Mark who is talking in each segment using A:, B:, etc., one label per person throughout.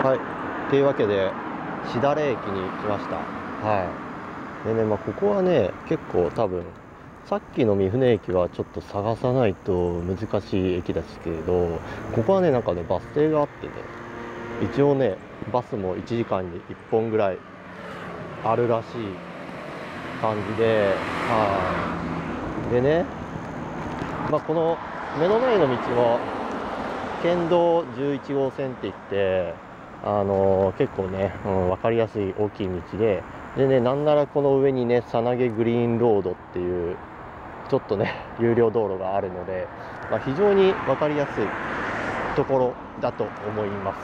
A: はい。というわけで、しだれ駅に来ました。はい。でね、ここはね、結構多分、さっきの三船駅はちょっと探さないと難しい駅ですけれど、ここはね、なんかね、バス停があってね、一応ね、バスも1時間に1本ぐらいあるらしい感じで、はい。でね、この目の前の道も、県道11号線って言って、結構ね、分かりやすい大きい道で、ね、なんならこの上にね、さなげグリーンロードっていう、ちょっとね、有料道路があるので、非常に分かりやすいところだと思います。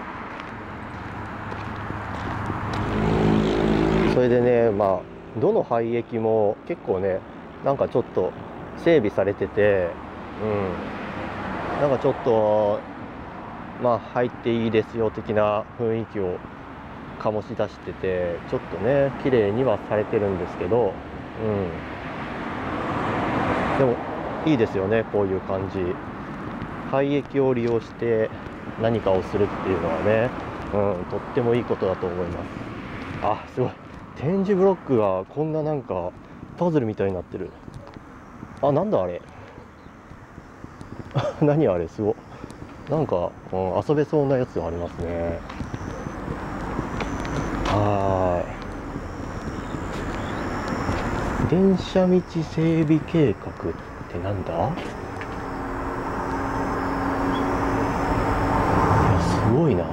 A: それでね、どの廃駅も結構ね、なんかちょっと整備されてて、なんかちょっと、入っていいですよ的な雰囲気を醸し出してて、ちょっとね、綺麗にはされてるんですけど、でもいいですよね、こういう感じ。廃駅を利用して何かをするっていうのはね、とってもいいことだと思います。あ、すごい。点字ブロックがこんななんかパズルみたいになってる。あ、なんだあれ。何あれ、すごい。なんか、遊べそうなやつがありますね。電車道整備計画ってなんだ？いや、すごいな。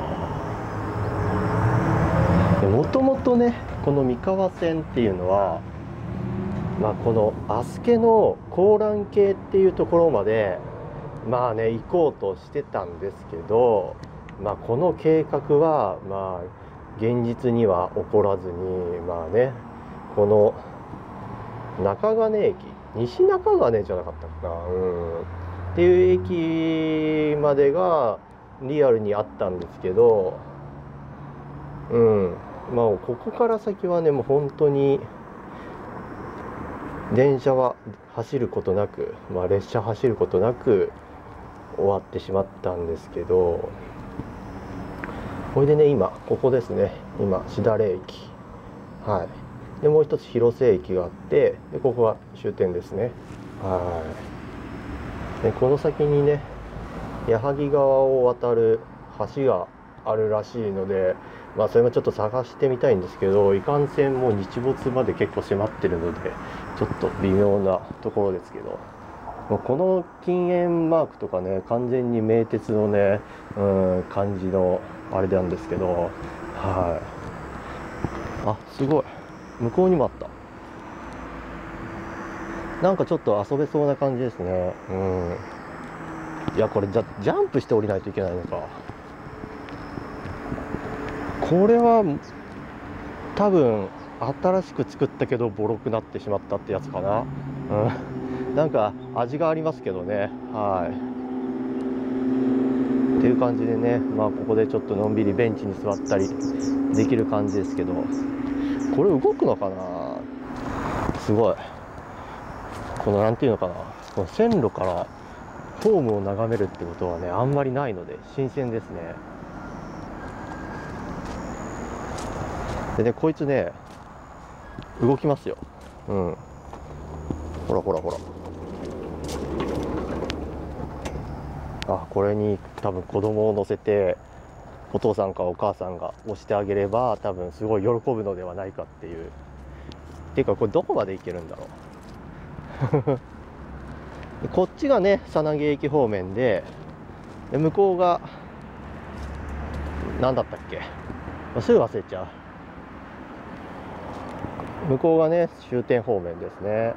A: もともとね、この三河線っていうのは、この足助の高蘭系っていうところまで行こうとしてたんですけど、この計画は現実には起こらずに、この中金駅、西中金じゃなかったかな、っていう駅までがリアルにあったんですけど、ここから先はね、もう本当に電車は走ることなく、列車走ることなく終わってしまったんですけど、これでね、今ここですね、今しだれ駅、でもう一つ広瀬駅があって、でここが終点ですね。でこの先にね、矢作川を渡る橋があるらしいので、それもちょっと探してみたいんですけど、いかんせんもう日没まで結構迫ってるので、ちょっと微妙なところですけど、この禁煙マークとかね、完全に名鉄のね、感じのあれなんですけど、あ、すごい、向こうにもあった。なんかちょっと遊べそうな感じですね。いや、これジャンプして降りないといけないのか。これは多分新しく作ったけどボロくなってしまったってやつかな。なんか味がありますけどね。っていう感じでね、ここでちょっとのんびりベンチに座ったりできる感じですけど、これ動くのかな。すごい、このなんていうのかな、この線路からホームを眺めるってことはね、あんまりないので新鮮ですね。でね、こいつね、動きますよ。ほらほらほら。これに多分子供を乗せてお父さんかお母さんが押してあげれば、多分すごい喜ぶのではないかっていう。っていうか、これどこまで行けるんだろう。こっちがね、さなげ駅方面で、向こうが何だったっけ、すぐ忘れちゃう。向こうがね、終点方面ですね。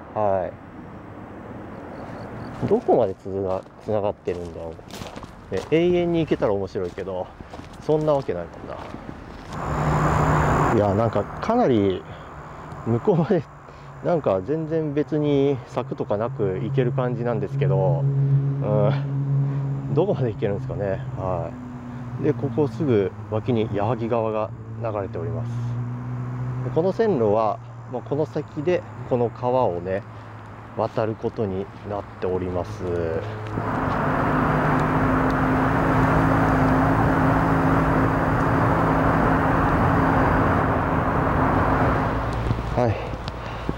A: どこまでつながってるんだろう。永遠に行けたら面白いけど、そんなわけないもんな。いや、なんかかなり向こうまでなんか全然別に柵とかなく行ける感じなんですけど、どこまで行けるんですかね。でここすぐ脇に矢作川が流れております。この線路はこの先でこの川をね渡ることになっております。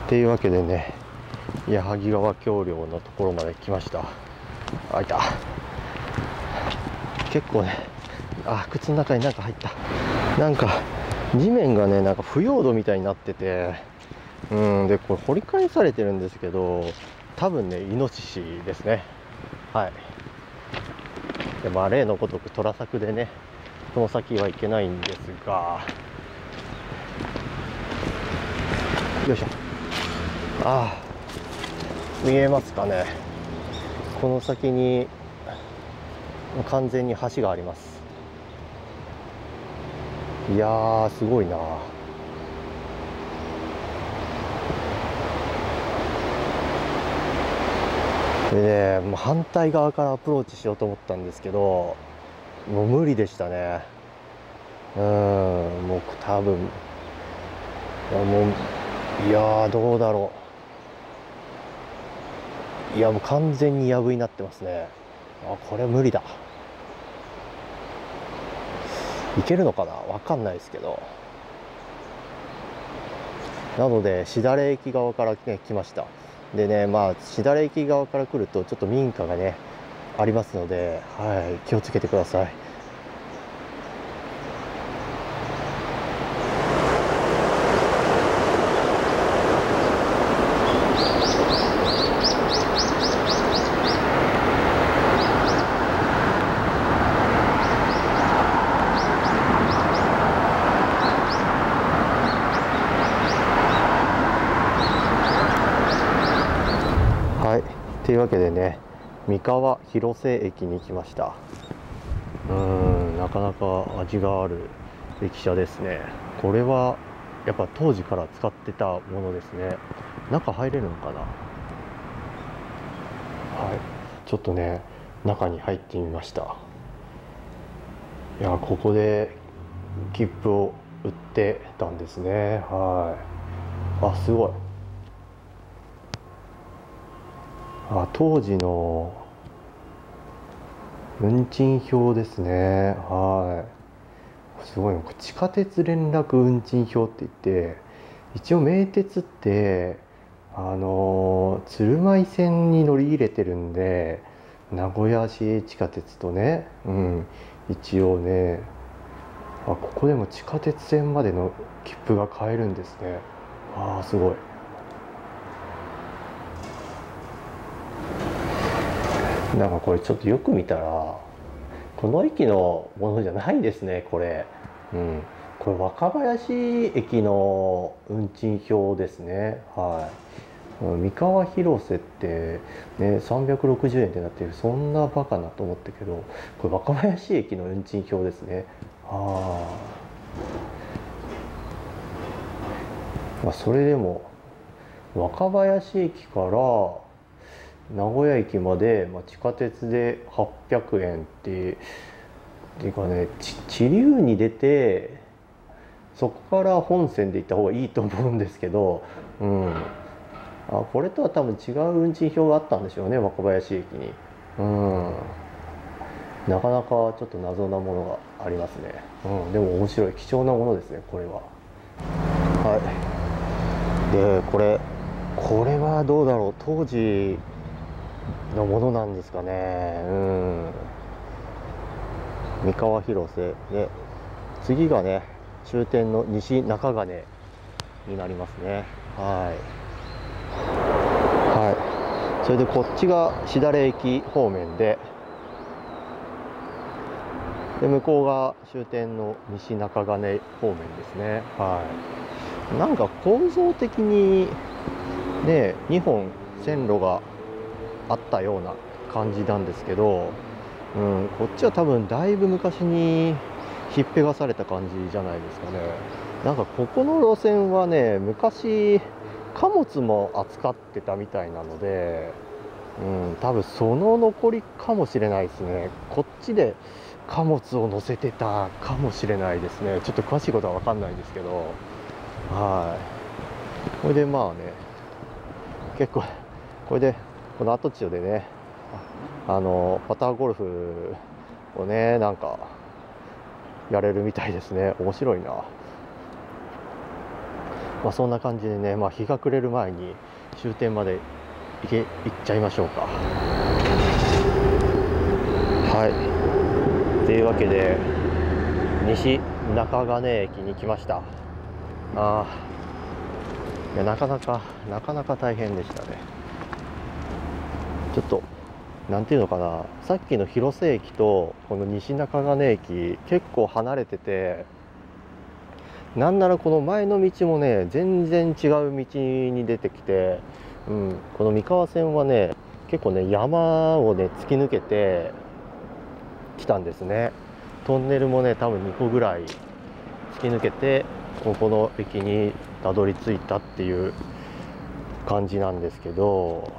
A: っていうわけでね、矢作川橋梁のところまで来ました。あ、いた。結構ね、靴の中になんか入った。なんか地面がね、なんか腐葉土みたいになってて、でこれ掘り返されてるんですけど、多分ねイノシシですね。はい。で例のごとく虎柵でね、この先は行けないんですが、よいしょ。見えますかね。この先に完全に橋があります。いやー、すごいな。でね、もう反対側からアプローチしようと思ったんですけど、もう無理でしたね。もう多分、いやー、どうだろう。いや、もう完全にやぶになってますね。これ無理だ。いけるのかな、わかんないですけど。なのでしだれ駅側からね来ました。でね、しだれ駅側から来るとちょっと民家がねありますので、気をつけてください。というわけでね、三河広瀬駅に来ました。なかなか味がある駅舎ですね。これはやっぱ当時から使ってたものですね。中入れるのかな。ちょっとね中に入ってみました。いや、ここで切符を売ってたんですね。すごい。当時の運賃表ですね。すごい。地下鉄連絡運賃表って言って、一応名鉄って鶴舞線に乗り入れてるんで、名古屋市地下鉄とね、一応ね、ここでも地下鉄線までの切符が買えるんですね。すごい。なんかこれちょっとよく見たらこの駅のものじゃないですね、これ。これ若林駅の運賃表ですね。三河広瀬ってね360円ってなってる、そんなバカなと思ったけど、これ若林駅の運賃表ですね。それでも若林駅から名古屋駅まで、地下鉄で800円っていうかね、知立に出てそこから本線で行った方がいいと思うんですけど、これとは多分違う運賃表があったんでしょうね、若林駅に。なかなかちょっと謎なものがありますね。でも面白い、貴重なものですね、これは。でこれはどうだろう、当時のものなんですかね。三河広瀬で、次がね終点の西中金になりますね。それでこっちがしだれ駅方面で、向こうが終点の西中金方面ですね。なんか構造的にね2本線路があったような感じなんですけど、こっちは多分だいぶ昔にひっぺがされた感じじゃないですかね。なんかここの路線はね昔貨物も扱ってたみたいなので、多分その残りかもしれないですね。こっちで貨物を乗せてたかもしれないですね。ちょっと詳しいことは分かんないんですけど、これで結構これでこの跡地でねパターゴルフをねなんかやれるみたいですね。面白いな。 そんな感じでね、日が暮れる前に終点まで行っちゃいましょうか。はい、というわけで西中金駅に来ました。いや、なかなか大変でしたね。ちょっとなんていうのかな、さっきの広瀬駅とこの西中金駅結構離れてて、なんならこの前の道もね全然違う道に出てきて、この三河線はね結構ね山をね突き抜けてきたんですね。トンネルもね多分2個ぐらい突き抜けてここの駅にたどり着いたっていう感じなんですけど、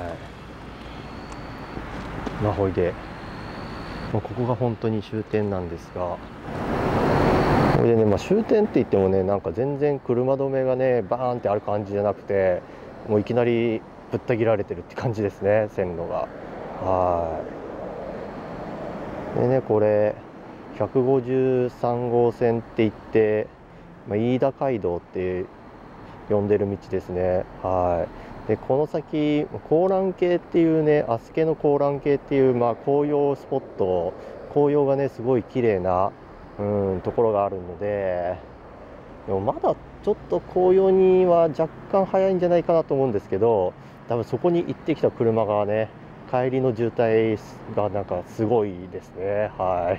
A: ほいで、ここが本当に終点なんですが、それでね、終点って言ってもね、なんか全然車止めがねバーンってある感じじゃなくて、もういきなりぶった切られてるって感じですね、線路が。でね、これ153号線って言って、飯田街道って呼んでる道ですね。でこの先香嵐渓っていうね、足助の香嵐渓っていう紅葉スポット、紅葉がねすごい綺麗なところがあるので、でもまだちょっと紅葉には若干早いんじゃないかなと思うんですけど、多分そこに行ってきた車がね帰りの渋滞がなんかすごいですね。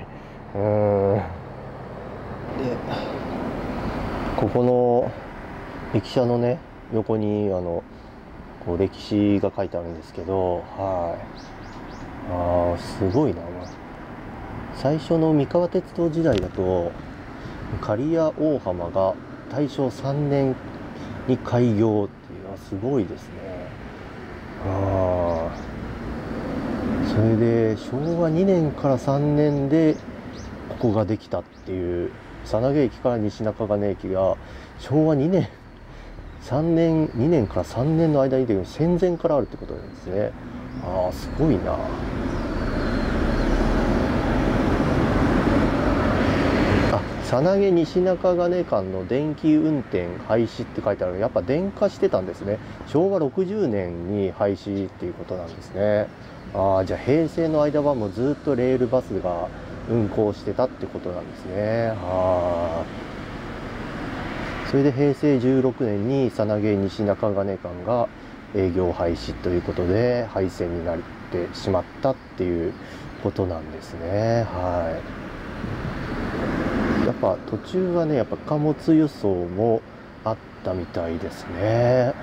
A: でここの駅舎のね横にこう歴史が書いてあるんですけど、すごいな。最初の三河鉄道時代だと刈谷大浜が大正3年に開業っていうのはすごいですね。それで昭和2年から3年でここができたっていう、佐賀駅から西中金駅が昭和2年2年から3年の間にで戦前からあるってことなんですね。すごいな。佐賀西中金間の電気運転廃止って書いてあるの、やっぱ電化してたんですね。昭和60年に廃止っていうことなんですね。じゃあ平成の間はもうずっとレールバスが運行してたってことなんですね。それで平成16年に佐賀西中金間が営業廃止ということで廃線になってしまったっていうことなんですね。やっぱ途中はねやっぱ貨物輸送もあったみたいですね。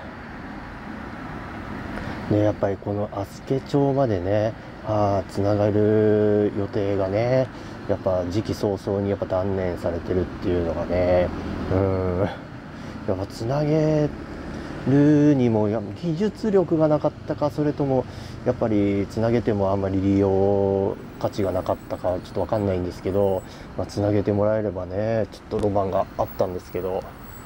A: やっぱりこの足助町までねつながる予定がねやっぱ時期早々にやっぱ断念されてるっていうのがね、やっぱつなげるにも技術力がなかったか、それともやっぱりつなげてもあんまり利用価値がなかったかちょっと分かんないんですけど、つなげてもらえればねちょっとロマンがあったんですけど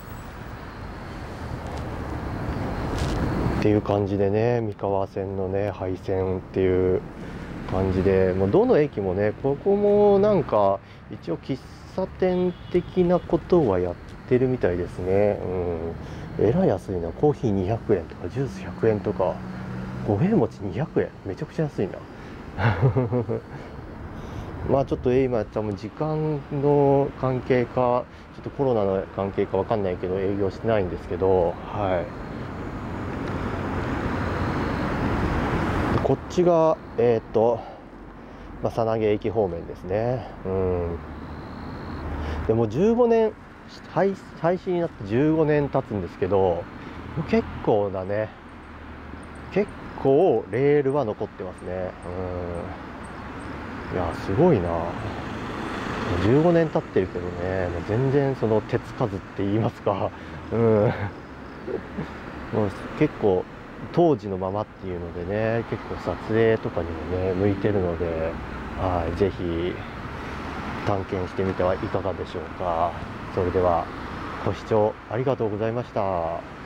A: っていう感じでね、三河線のね廃線っていう感じで、もうどの駅もねここもなんか一応喫茶店的なことはやってるみたいですね。えらい安いな。コーヒー200円とかジュース100円とか五平餅200円、めちゃくちゃ安いな。ちょっと今多分時間の関係かちょっとコロナの関係かわかんないけど営業してないんですけど、こっちが佐賀駅方面ですね。でも15年廃止になって15年経つんですけど、結構レールは残ってますね。いやすごいな。15年経ってるけどね、もう全然その手つかずって言いますか、もう結構当時のままっていうのでね、結構撮影とかにもね向いてるので、ぜひ探検してみてはいかがでしょうか。それではご視聴ありがとうございました。